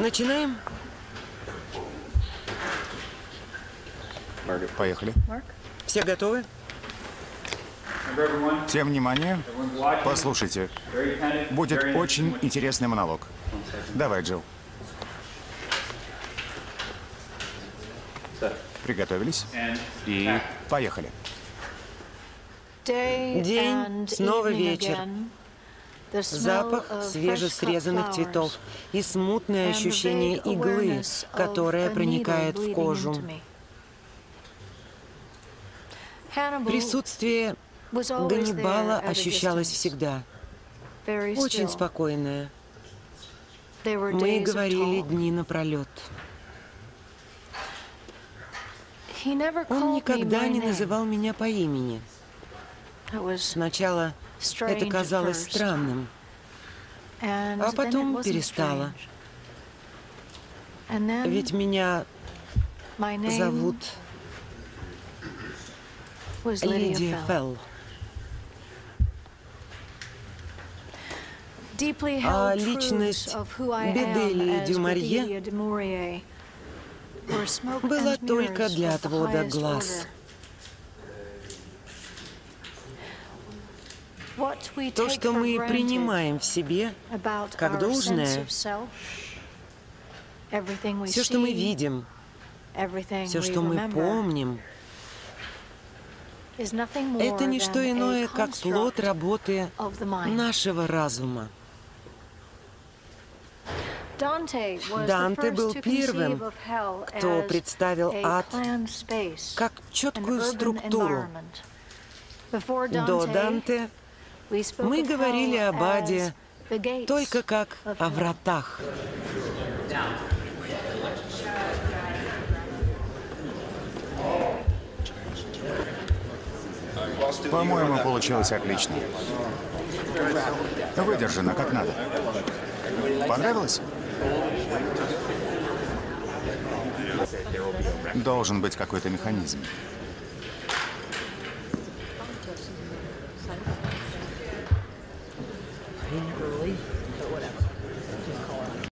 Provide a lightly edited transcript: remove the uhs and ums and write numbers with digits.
Начинаем? Поехали. Все готовы? Всем внимание. Послушайте. Будет очень интересный монолог. Давай, Джилл. Приготовились? И поехали. День, снова вечер. Запах свежесрезанных цветов и смутное ощущение иглы, которая проникает в кожу. Присутствие Ганнибала ощущалось всегда. Очень спокойное. Мы говорили дни напролет. Он никогда не называл меня по имени. Сначала это казалось странным, а потом перестало. Ведь меня зовут Лидия Фелл. А личность Беделии Дюмарье была только для отвода глаз. То, что мы принимаем в себе как должное, все, что мы видим, все, что мы помним, это не что иное, как плод работы нашего разума. Данте был первым, кто представил ад как четкую структуру. До Данте мы говорили об аде только как о вратах. По-моему, получилось отлично. Выдержано, как надо. Понравилось? Должен быть какой-то механизм.